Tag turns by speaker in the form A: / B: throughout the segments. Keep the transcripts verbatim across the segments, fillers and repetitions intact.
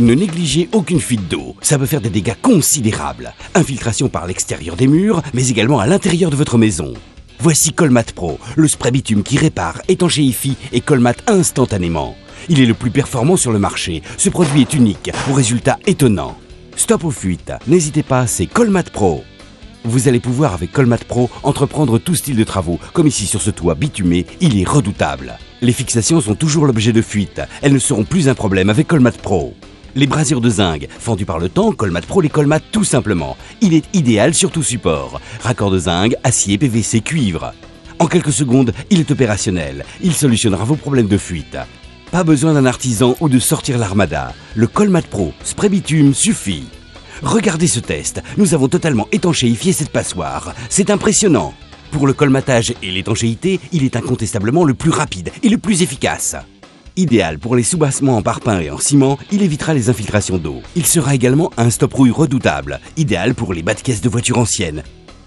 A: Ne négligez aucune fuite d'eau, ça peut faire des dégâts considérables. Infiltration par l'extérieur des murs, mais également à l'intérieur de votre maison. Voici Colmat Pro, le spray bitume qui répare, étanchéifie et colmate instantanément. Il est le plus performant sur le marché. Ce produit est unique, aux résultats étonnants. Stop aux fuites, n'hésitez pas, c'est Colmat Pro. Vous allez pouvoir avec Colmat Pro entreprendre tout style de travaux, comme ici sur ce toit bitumé, il est redoutable. Les fixations sont toujours l'objet de fuite, elles ne seront plus un problème avec Colmat Pro. Les brasures de zinc, fendues par le temps, Colmat Pro les colmate tout simplement. Il est idéal sur tout support. Raccord de zinc, acier, P V C, cuivre. En quelques secondes, il est opérationnel. Il solutionnera vos problèmes de fuite. Pas besoin d'un artisan ou de sortir l'armada. Le Colmat Pro spray bitume suffit. Regardez ce test, nous avons totalement étanchéifié cette passoire. C'est impressionnant. Pour le colmatage et l'étanchéité, il est incontestablement le plus rapide et le plus efficace. Idéal pour les soubassements en parpaing et en ciment, il évitera les infiltrations d'eau. Il sera également un stop-rouille redoutable, idéal pour les bas de caisse de voitures anciennes.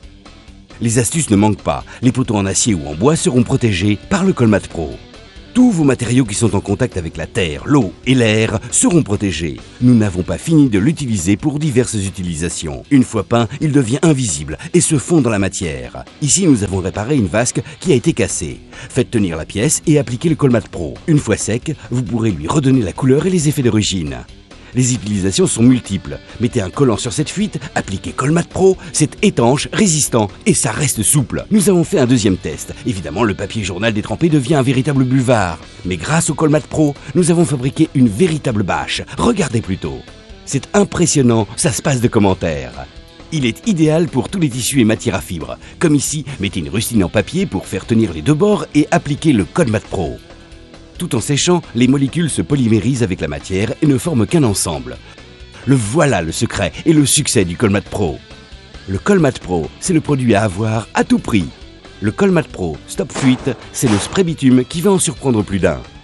A: Les astuces ne manquent pas, les poteaux en acier ou en bois seront protégés par le Colmat Pro. Tous vos matériaux qui sont en contact avec la terre, l'eau et l'air seront protégés. Nous n'avons pas fini de l'utiliser pour diverses utilisations. Une fois peint, il devient invisible et se fond dans la matière. Ici, nous avons réparé une vasque qui a été cassée. Faites tenir la pièce et appliquez le Colmat Pro. Une fois sec, vous pourrez lui redonner la couleur et les effets d'origine. Les utilisations sont multiples. Mettez un collant sur cette fuite, appliquez Colmat Pro, c'est étanche, résistant et ça reste souple. Nous avons fait un deuxième test. Évidemment, le papier journal détrempé devient un véritable buvard. Mais grâce au Colmat Pro, nous avons fabriqué une véritable bâche. Regardez plutôt. C'est impressionnant, ça se passe de commentaires. Il est idéal pour tous les tissus et matières à fibres. Comme ici, mettez une rustine en papier pour faire tenir les deux bords et appliquez le Colmat Pro. Tout en séchant, les molécules se polymérisent avec la matière et ne forment qu'un ensemble. Le voilà le secret et le succès du Colmat Pro. Le Colmat Pro, c'est le produit à avoir à tout prix. Le Colmat Pro Stop Fuite, c'est le spray bitume qui va en surprendre plus d'un.